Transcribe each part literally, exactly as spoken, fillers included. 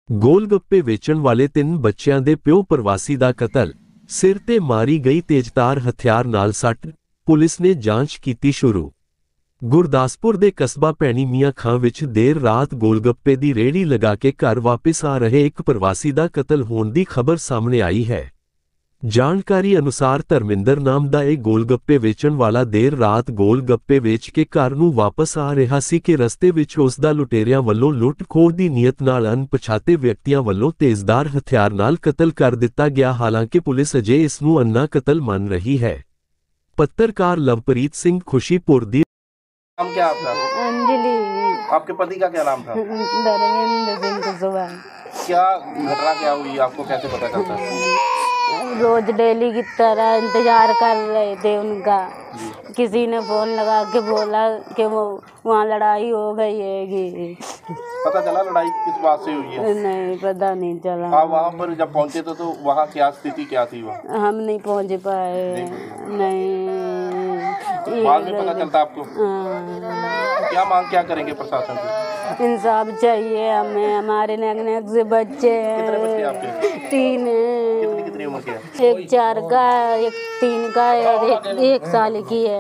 गोलगप्पे वेचण वाले तीन बच्चों के प्यो प्रवासी का कतल, सिर ते मारी गई तेजधार हथियार नाल सट, पुलिस ने जांच की शुरू। गुरदासपुर के कस्बा भैणी मियां खां विच देर रात गोलगप्पे की रेहड़ी लगा के घर वापस आ रहे एक प्रवासी का कतल होने की खबर सामने आई है। जानकारी अनुसार धर्मिंदर नाम का एक गोलगप्पे वेचण वाला देर रात गोलगप्पे वेच के घर नूं वापस आ रहा सी कि रस्ते विच उसदा लुटेरियां वल्लों लुट खोह दी नीयत नाल अनपछाते व्यक्तियों वल्लों तेजधार हथियार नाल कतल कर दिता गया। हालांकि पुलिस अजे इस नूं अन्ना कतल मान रही है। पत्रकार लवप्रीत सिंह खुशीपुर दी। नाम क्या आपका? अंजलि। आपके पति का क्या नाम था? धर्मेंद्र सिंह कुशवाहा। क्या घटना क्या हुई, आपको कैसे पता चलता है? रोज डेली की तरह इंतजार कर रहे थे उनका। किसी ने फोन लगा के बोला कि वो वहाँ लड़ाई हो गई है। पता चला लड़ाई किस बात से हुई है? नहीं, पता नहीं चला। आप वहाँ पर जब पहुँचे तो, तो वहाँ क्या स्थिति क्या थी? वहाँ हम नहीं पहुँच पाए। नहीं, बाद में पता चलता आपको? हाँ। क्या मांग क्या करेंगे प्रशासन से? इंसाफ चाहिए हमें। हमारे नेक नेक से बच्चे हैं। कितने बच्चे आपके? तीन हैं। कितनी कितनी उम्र के हैं? एक चार का है, एक तीन का है और एक, एक साल की है।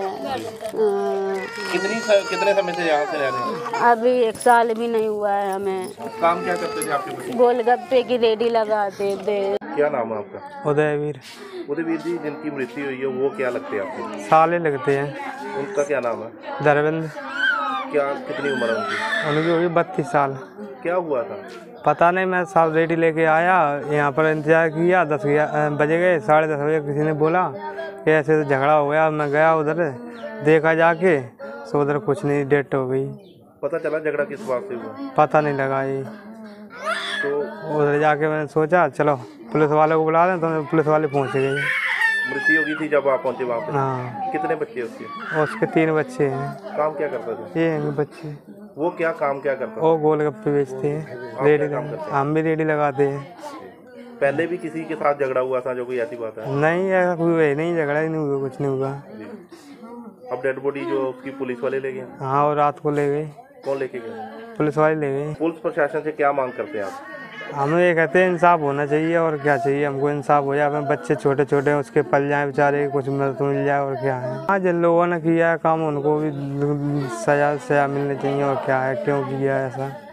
कितनी स, कितने समय से यहाँ से रह रहे हैं? अभी एक साल भी नहीं हुआ है हमें। काम क्या करते थे आपके बच्चे? गोलगप्पे की रेडी लगाते थे। क्या नाम है आपका? उदयवीर। उदयवीर जी, जिनकी मृत्यु हुई है वो क्या लगते हैं आपको? साले लगते हैं। उनका क्या नाम है? धर्मेंद्र। क्या कितनी उम्र है उनकी? उनकी होगी बत्तीस साल। क्या हुआ था? पता नहीं, मैं साल रेडी लेके आया, यहाँ पर इंतजार किया। दस बजे गए, साढ़े दस बजे किसी ने बोला कि ऐसे तो झगड़ा हो गया। मैं गया उधर, देखा जाके सो उधर कुछ नहीं, डेट हो गई। पता चला झगड़ा किस बात से हुआ? पता नहीं लगा ये। तो उधर जाके मैंने सोचा चलो पुलिस वाले को बुला लें, तो पुलिस वाले पहुँच गए। मृत्यु हो गई थी जब आप पहुँचे वहाँ पे? हाँ। कितने बच्चे उसके? उसके तीन बच्चे हैं। काम क्या करते थे ये हैं बच्चे। वो? क्या काम क्या करता? वो गोलगप्पे बेचते हैं, रेडी लगाते। हम भी रेडी लगाते हैं। पहले भी किसी के साथ झगड़ा हुआ था जो कोई ऐसी बात है? नहीं, ऐसा कोई है नहीं, झगड़ा ही नहीं हुआ, कुछ नहीं हुआ। अब डेड बॉडी जो उसकी पुलिस वाले ले गए? हाँ, और रात को ले गए। कौन लेके गए? पुलिस वाले ले गए। पुलिस प्रशासन से क्या मांग करते हैं आप? हम ये कहते हैं इंसाफ होना चाहिए, और क्या चाहिए हमको? इंसाफ हो जाए, अपने बच्चे छोटे छोटे हैं उसके पल जाए बेचारे, कुछ मदद मिल जाए, और क्या है। हाँ, जिन लोगों ने किया है काम उनको भी सजा सजा मिलनी चाहिए, और क्या है, क्यों किया है ऐसा।